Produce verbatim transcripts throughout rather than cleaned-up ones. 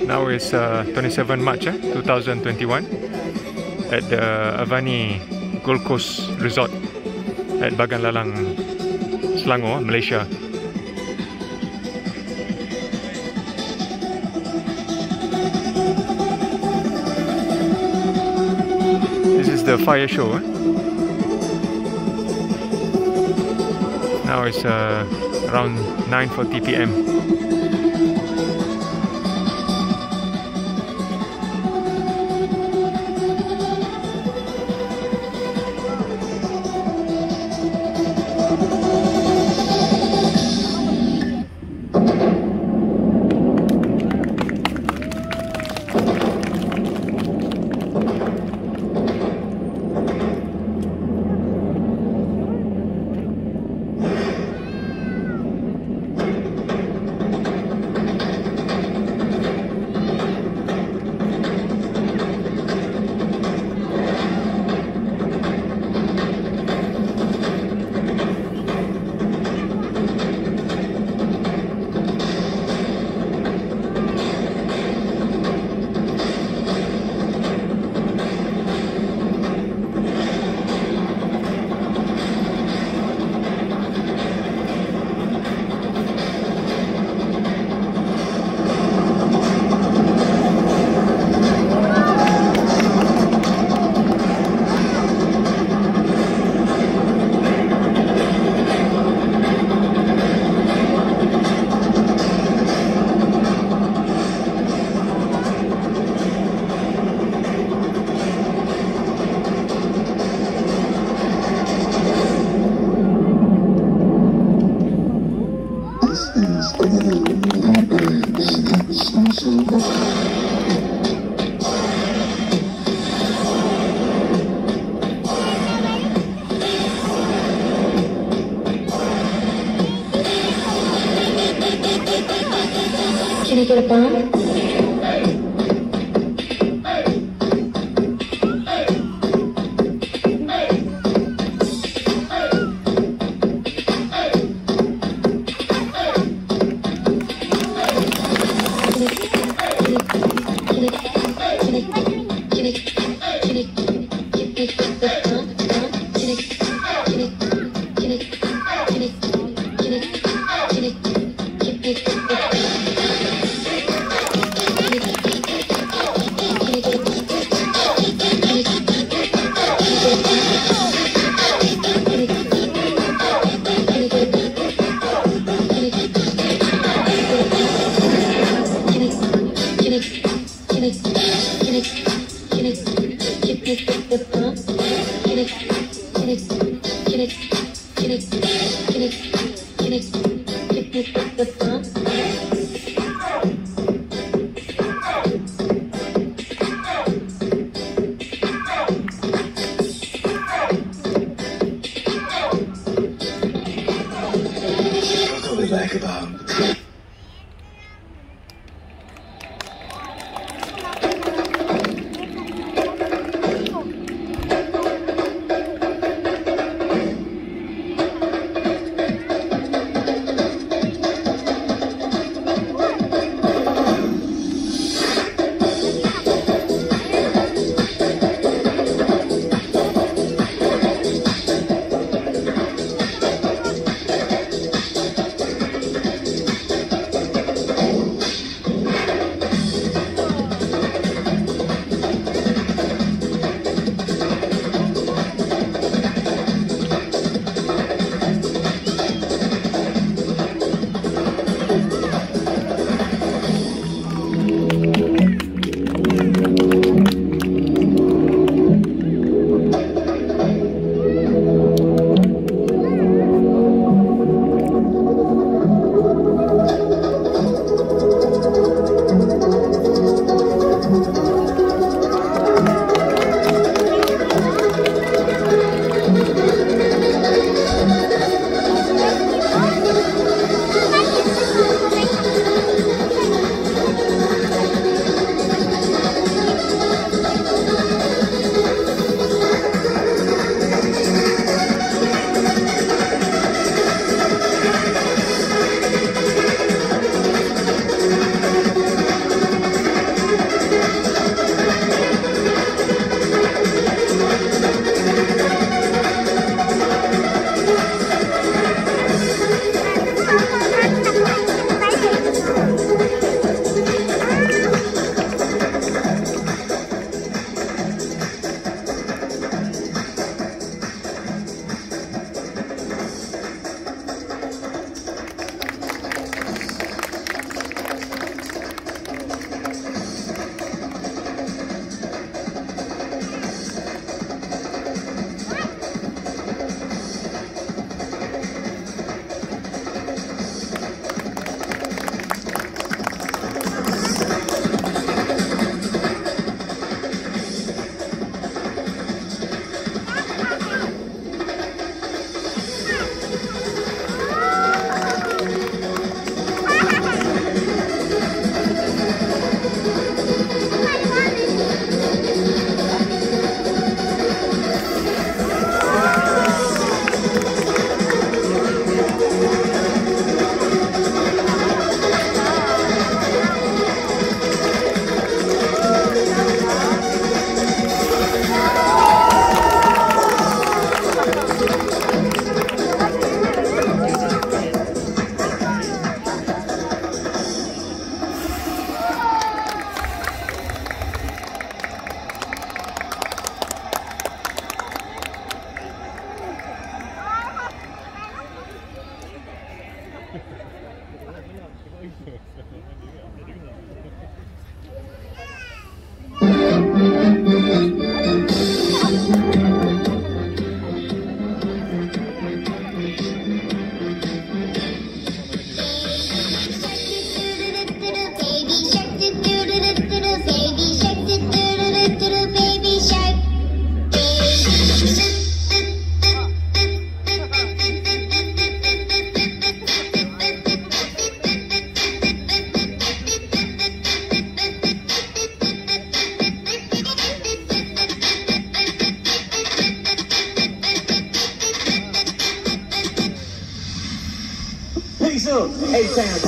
Now is uh, twenty-seventh March eh, two thousand twenty-one at the Avani Gold Coast Resort at Bagan Lalang, Selangor, Malaysia. This is the fire show. Eh? Now it's uh, around nine forty p m Can I get a bomb? Peace up, A-Town.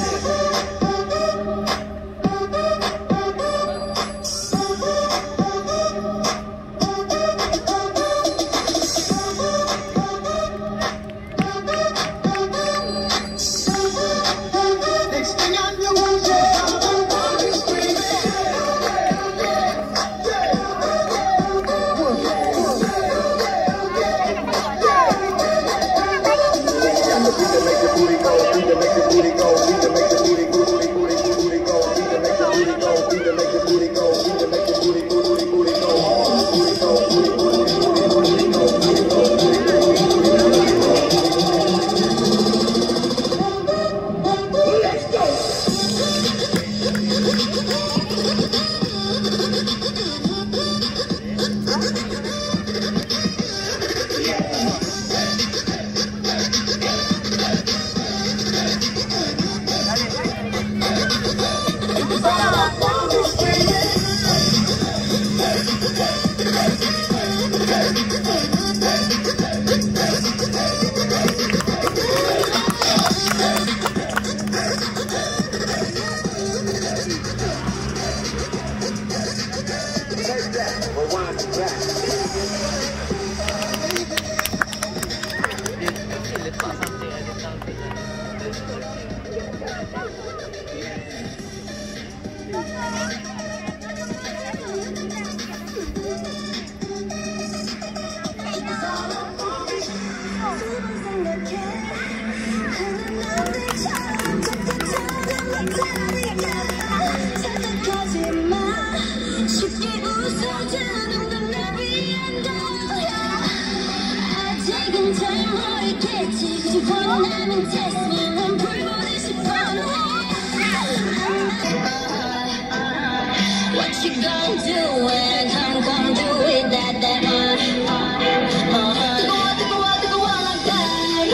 What you gonna do when I come, come do it that, that, uh, uh, uh, go on, go on, go on like that.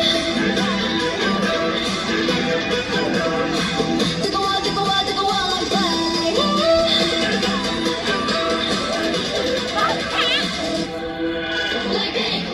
Go on, go on, go on like that. Like that.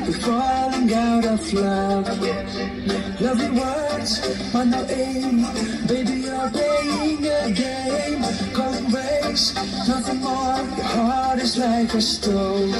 we're falling out of love. Loving words, but no aim. Baby, you're playing a game. Calling waves, nothing more. Your heart is like a stone.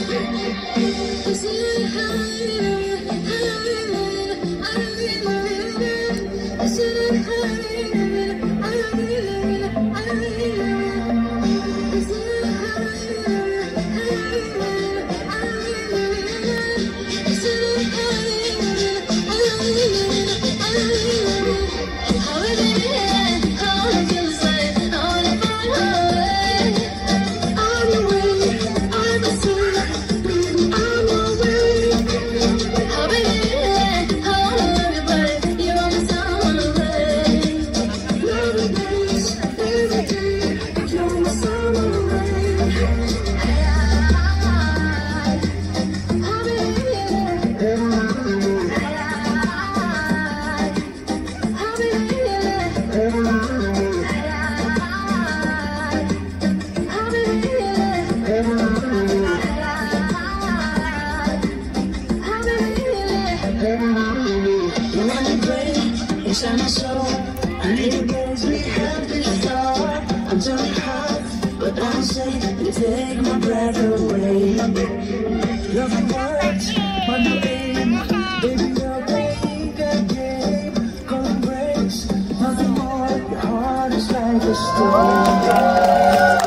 Inside my soul, I need the days we had before. I'm turning hot, but I'm safe. You take my breath away. Loving words, but no aim. Baby, you're playing a game. Calling breaks, nothing more. Your heart is like a stone.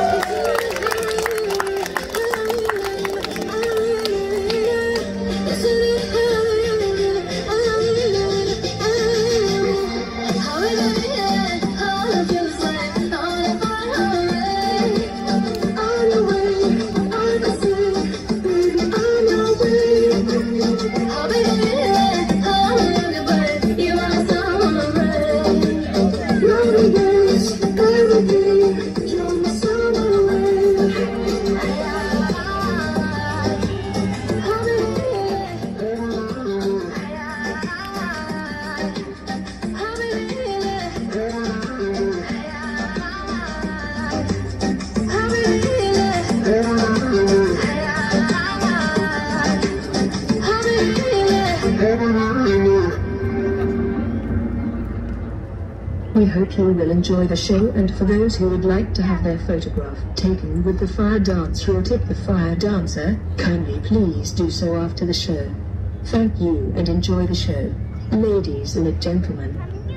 We hope you will enjoy the show, and for those who would like to have their photograph taken with the fire dancer or tip the fire dancer, kindly please do so after the show. Thank you and enjoy the show. Ladies and gentlemen.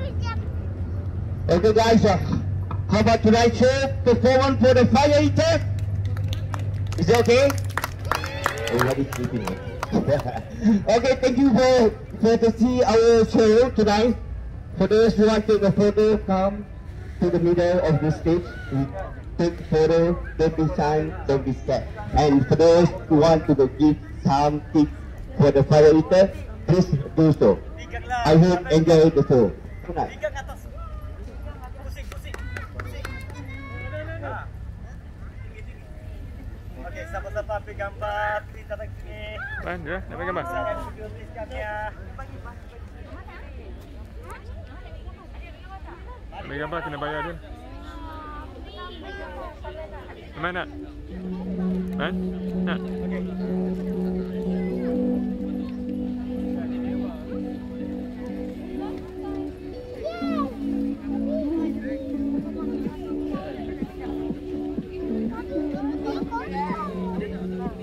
Okay guys, uh, how about tonight's show? Performance for the fire eater? Is it okay? Already sleeping. Okay, thank you for, for to see our show tonight. For those who want to take a photo, come to the middle of the stage. We take a photo, don't be shy, don't be scared. And for those who want to give some tips for the fire eater, please do so. I hope enjoy the show. Good night. Okay, sama-sama ambil gambar. Kita tak sini. Mana? Nak ambil gambar? Saya video tuliskannya. Ambil gambar kena bayar dia. Mana? Nak? Nak?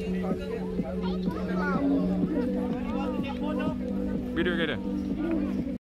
Video ke dia?